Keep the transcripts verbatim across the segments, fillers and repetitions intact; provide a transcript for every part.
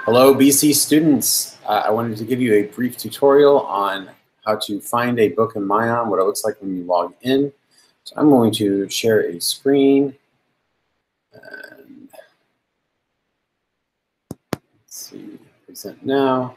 Hello, B C students. Uh, I wanted to give you a brief tutorial on how to find a book in Myon, what it looks like when you log in. So I'm going to share a screen. And let's see, present now,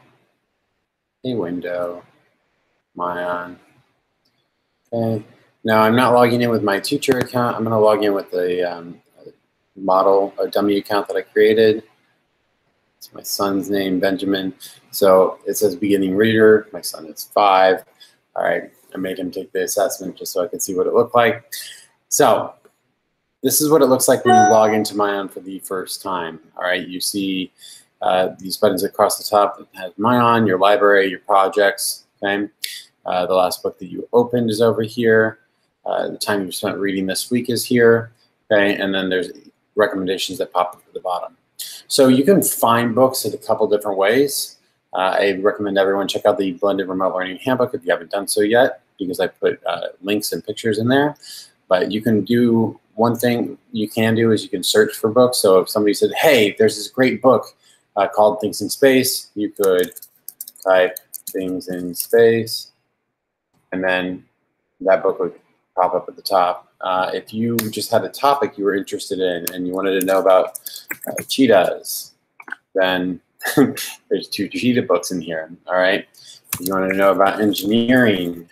a window, Myon. Okay. Now I'm not logging in with my teacher account. I'm going to log in with the um, model, a dummy account that I created. It's my son's name, Benjamin. So it says beginning reader. My son is five. All right, I made him take the assessment just so I could see what it looked like. So this is what it looks like when you log into Myon for the first time. All right, you see uh, these buttons across the top that has Myon, your library, your projects. Okay, uh, the last book that you opened is over here. Uh, the time you spent reading this week is here. Okay, and then there's recommendations that pop up at the bottom. So you can find books in a couple different ways. Uh, I recommend everyone check out the Blended Remote Learning Handbook if you haven't done so yet, because I put uh, links and pictures in there. But you can do, one thing you can do is you can search for books. So if somebody said, hey, there's this great book uh, called Things in Space, you could type Things in Space, and then that book would pop up at the top. Uh, if you just had a topic you were interested in and you wanted to know about uh, cheetahs, then there's two cheetah books in here, all right? If you want to know about engineering,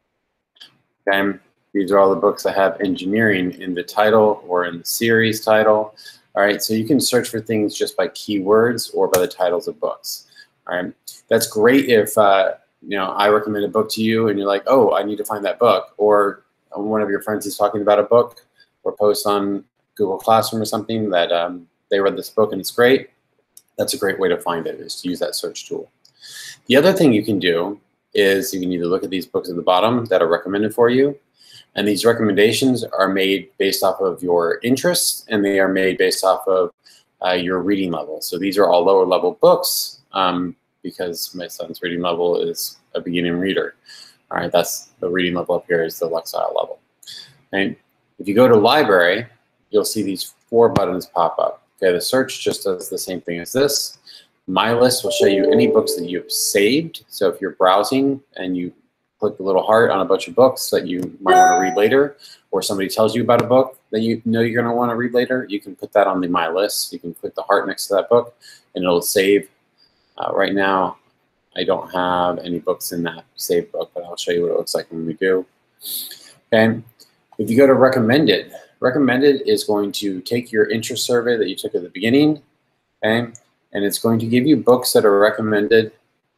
okay, these are all the books that have engineering in the title or in the series title, all right? So you can search for things just by keywords or by the titles of books, all right? That's great if, uh, you know, I recommend a book to you and you're like, oh, I need to find that book, or one of your friends is talking about a book or post on Google Classroom or something that um, they read this book and it's great. That's a great way to find it, is to use that search tool. The other thing you can do is you can either look at these books at the bottom that are recommended for you, and these recommendations are made based off of your interests, and they are made based off of uh, your reading level. So these are all lower level books um, because my son's reading level is a beginning reader. All right, that's the reading level up here is the Lexile level. And if you go to library, you'll see these four buttons pop up. Okay, the search just does the same thing as this. My List will show you any books that you've saved. So if you're browsing and you click the little heart on a bunch of books that you might want to read later, or somebody tells you about a book that you know you're going to want to read later, you can put that on the My List. You can click the heart next to that book and it'll save. Uh, right now, I don't have any books in that saved book, but I'll show you what it looks like when we do. Okay, if you go to recommended, recommended is going to take your interest survey that you took at the beginning, okay, and it's going to give you books that are recommended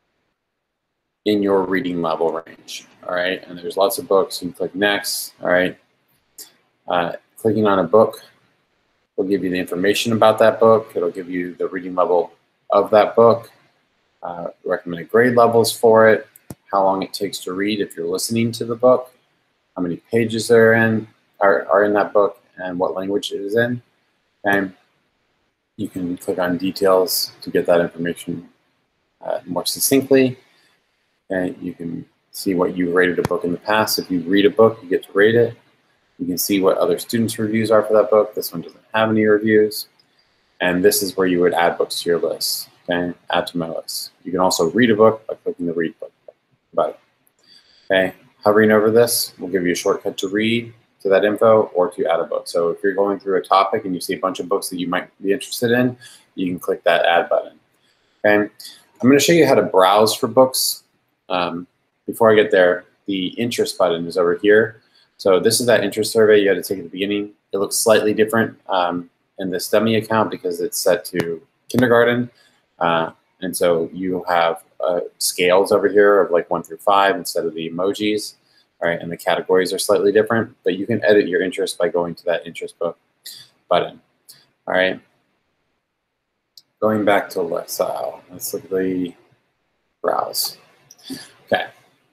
in your reading level range. All right, and there's lots of books. You can click next. All right, uh, clicking on a book will give you the information about that book. It'll give you the reading level of that book. Uh, recommended grade levels for it, how long it takes to read if you're listening to the book, how many pages there are in, are, are in that book, and what language it is in. And you can click on details to get that information uh, more succinctly. And you can see what you rated a book in the past. If you read a book, you get to rate it. You can see what other students' reviews are for that book. This one doesn't have any reviews. And this is where you would add books to your list. Okay, add to my list. You can also read a book by clicking the read book button. Okay, hovering over this will give you a shortcut to read to that info or to add a book. So if you're going through a topic and you see a bunch of books that you might be interested in, you can click that add button. Okay, I'm going to show you how to browse for books. Um, before I get there, the interest button is over here. So this is that interest survey you had to take at the beginning. It looks slightly different um, in this dummy account because it's set to kindergarten. Uh, and so you have uh, scales over here of like one through five instead of the emojis, all right, and the categories are slightly different, but you can edit your interest by going to that interest book button, all right. Going back to Lexile, let's look at the browse. Okay.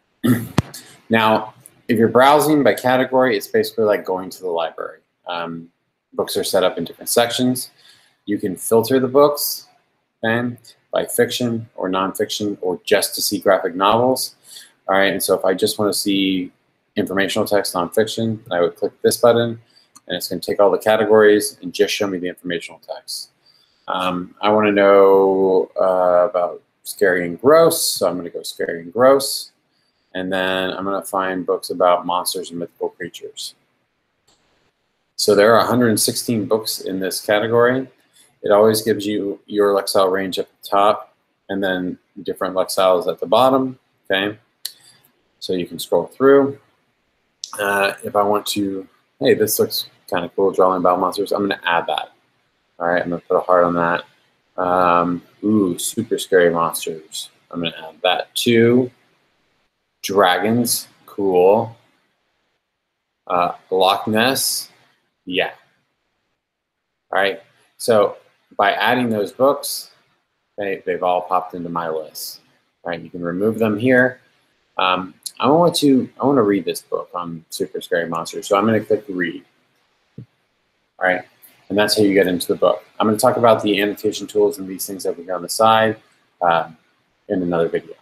Now, if you're browsing by category, it's basically like going to the library. Um, books are set up in different sections. You can filter the books, okay, by fiction or nonfiction or just to see graphic novels. All right, and so if I just want to see informational text nonfiction, I would click this button, and it's going to take all the categories and just show me the informational text. Um, I want to know uh, about scary and gross, so I'm going to go scary and gross. And then I'm going to find books about monsters and mythical creatures. So there are one hundred sixteen books in this category. It always gives you your Lexile range at the top and then different Lexiles at the bottom, okay? So you can scroll through. Uh, if I want to, hey, this looks kind of cool, drawing about monsters, I'm going to add that. All right, I'm going to put a heart on that. Um, ooh, super scary monsters. I'm going to add that too. Dragons, cool. Uh, Loch Ness, yeah. All right, so by adding those books, they, they've all popped into my list. All right, you can remove them here. Um, I want to I want to read this book on super scary monsters, so I'm going to click read. All right, and that's how you get into the book. I'm going to talk about the annotation tools and these things over here on the side uh, in another video.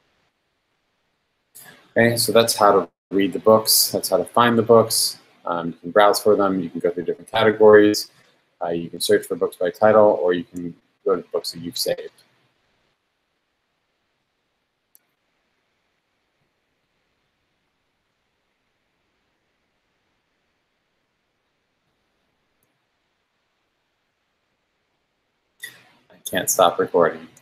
Okay, so that's how to read the books. That's how to find the books. Um, you can browse for them. You can go through different categories. Uh, you can search for books by title, or you can go to books that you've saved. I can't stop recording.